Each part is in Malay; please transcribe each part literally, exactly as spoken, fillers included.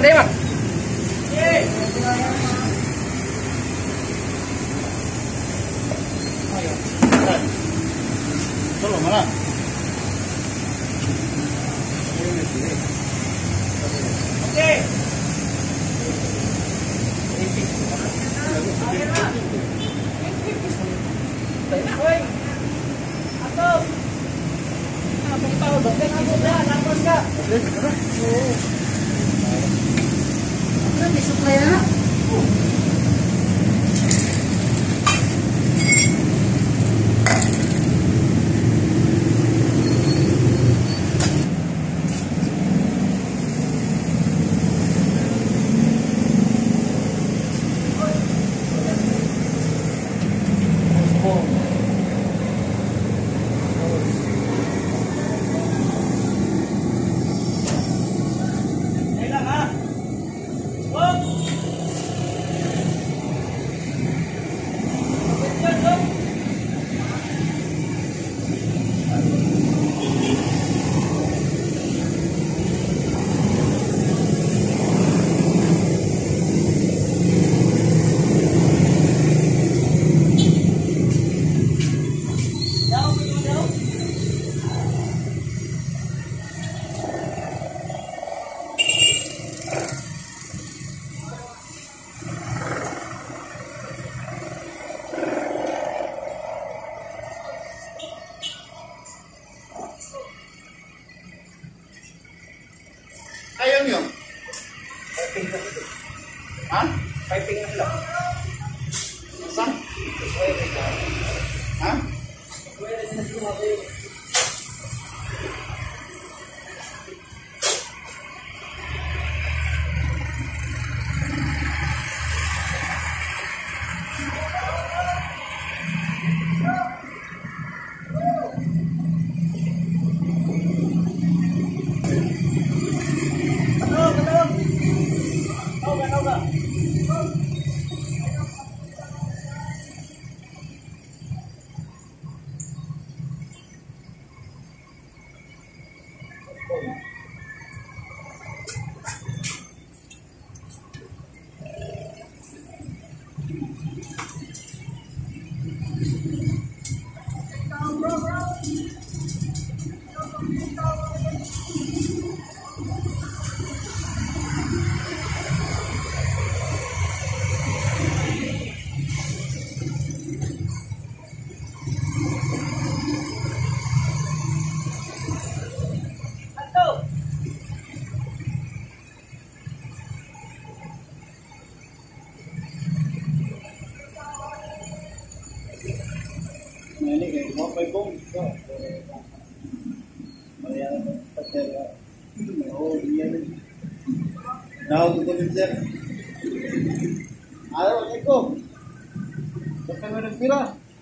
deh, Bang. Solo malah. Oke. Disuplai na. Ayaw nyo? Piping na sila. Ha? Piping na sila. Saan? Ha? Ini kayak mau main bom, Maria terkena, oh iya nih, tahu tuh konsep, assalamualaikum, bukan ada pira,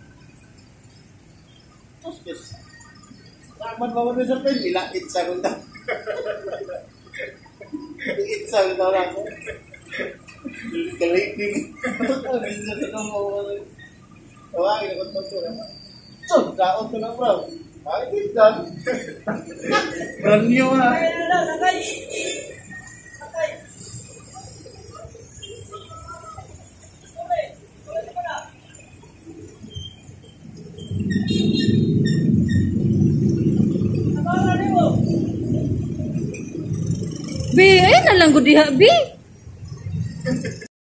terus guys, selamat bawa besar kan gila itza kunta, itza kunta orang, kelingking, bisa ketemu, orang ini kontrol. Cuk, daun tu nak bro. Hai kita. Renyo lah. Sakay. Sakay. Bi, ayun na lang gud diha, Bi.